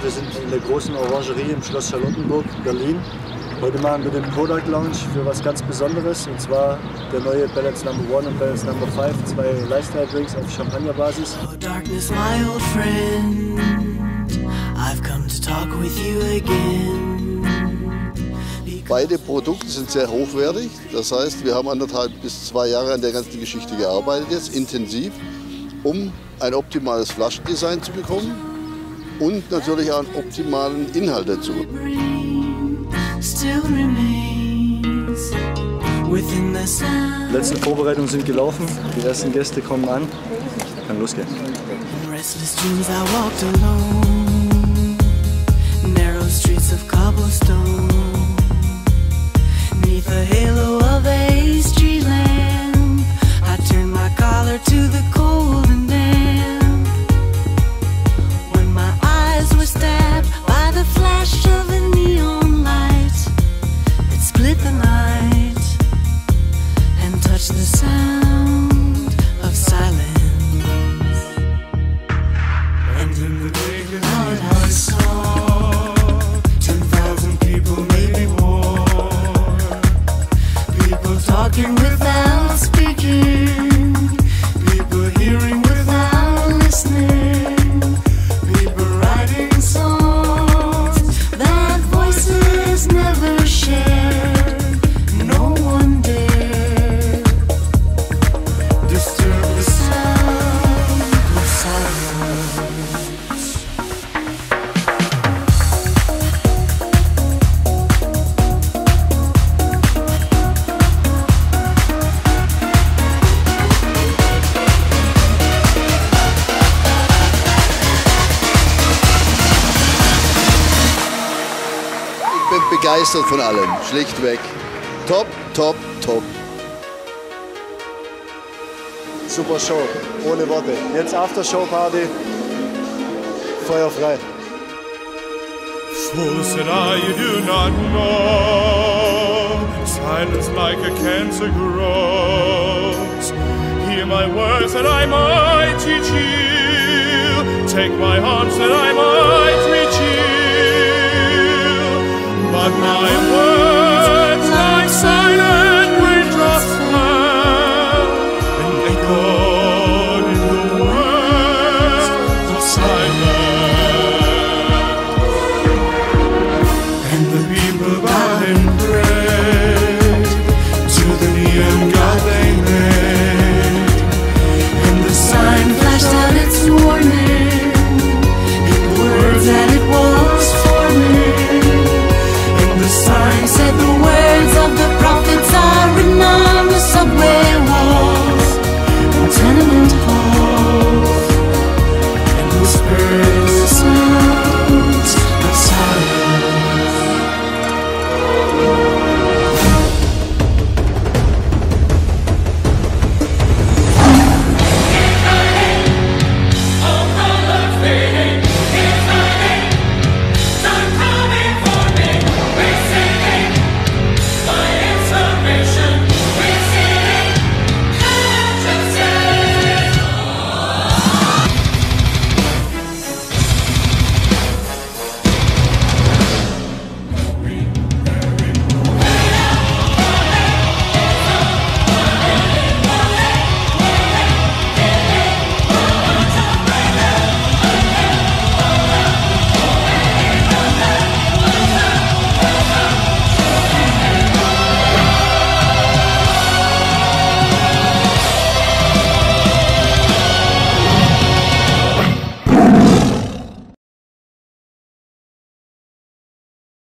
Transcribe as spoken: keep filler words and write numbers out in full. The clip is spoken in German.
Wir sind in der großen Orangerie im Schloss Charlottenburg, Berlin. Heute machen wir den Product Lounge für was ganz Besonderes, und zwar der neue Balance Number One und Balance Number Five, zwei Lifestyle Drinks auf Champagnerbasis. Oh, darkness, my old friend, I've come to talk with you again. Beide Produkte sind sehr hochwertig, das heißt, wir haben anderthalb bis zwei Jahre an der ganzen Geschichte gearbeitet, jetzt intensiv, um ein optimales Flaschendesign zu bekommen und natürlich auch einen optimalen Inhalt dazu. Die letzten Vorbereitungen sind gelaufen, die ersten Gäste kommen an, kann losgehen. Talking without speaking, people hearing without listening, people writing songs that voices never shared. No one dare disturb the sound of silence. Ich bin begeistert von allem, schlichtweg. Top, top, top. Super Show, ohne Worte. Jetzt Aftershow-Party, Feuer frei. Fool, said I, you do not know. Silence like a cancer grows. Hear my words that I might teach you. Take my arms that I might